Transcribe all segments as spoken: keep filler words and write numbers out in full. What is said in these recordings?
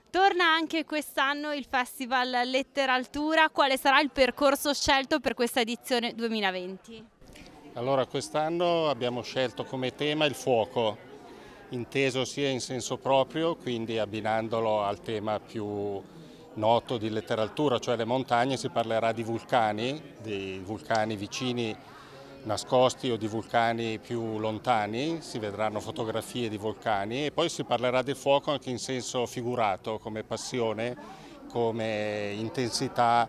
Torna anche quest'anno il Festival Letteraltura, quale sarà il percorso scelto per questa edizione duemilaventi? Allora, quest'anno abbiamo scelto come tema il fuoco, inteso sia in senso proprio, quindi abbinandolo al tema più noto di letteratura, cioè le montagne. Si parlerà di vulcani, di vulcani vicini nascosti o di vulcani più lontani, si vedranno fotografie di vulcani, e poi si parlerà del fuoco anche in senso figurato, come passione, come intensità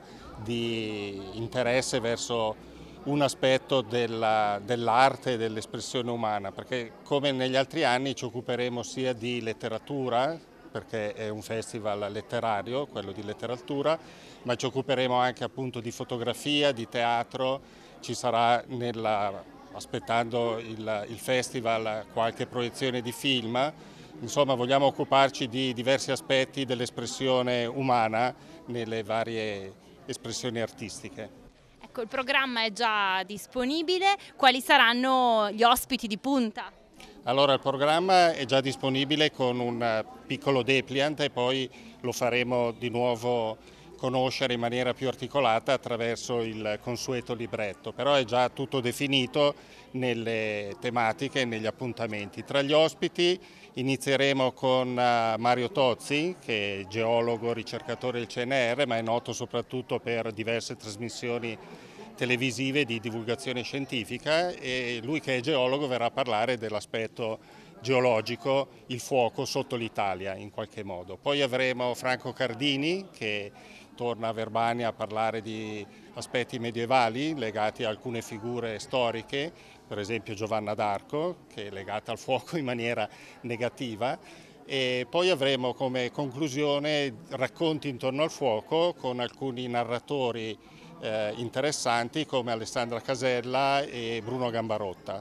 di interesse verso un aspetto della- dell'arte e dell'espressione umana, perché come negli altri anni ci occuperemo sia di letteratura, perché è un festival letterario, quello di letteratura, ma ci occuperemo anche appunto di fotografia, di teatro. Ci sarà nella, aspettando il, il festival, qualche proiezione di film. Insomma, vogliamo occuparci di diversi aspetti dell'espressione umana nelle varie espressioni artistiche. Ecco, il programma è già disponibile, quali saranno gli ospiti di punta? Allora, il programma è già disponibile con un eh, piccolo dépliant, e poi lo faremo di nuovo conoscere in maniera più articolata attraverso il consueto libretto, però è già tutto definito nelle tematiche e negli appuntamenti. Tra gli ospiti inizieremo con eh, Mario Tozzi, che è geologo, ricercatore del C N R, ma è noto soprattutto per diverse trasmissioni televisive di divulgazione scientifica, e lui, che è geologo, verrà a parlare dell'aspetto geologico, il fuoco sotto l'Italia in qualche modo. Poi avremo Franco Cardini, che torna a Verbania a parlare di aspetti medievali legati a alcune figure storiche, per esempio Giovanna d'Arco, che è legata al fuoco in maniera negativa. E poi avremo come conclusione racconti intorno al fuoco con alcuni narratori eh, interessanti come Alessandra Casella e Bruno Gambarotta.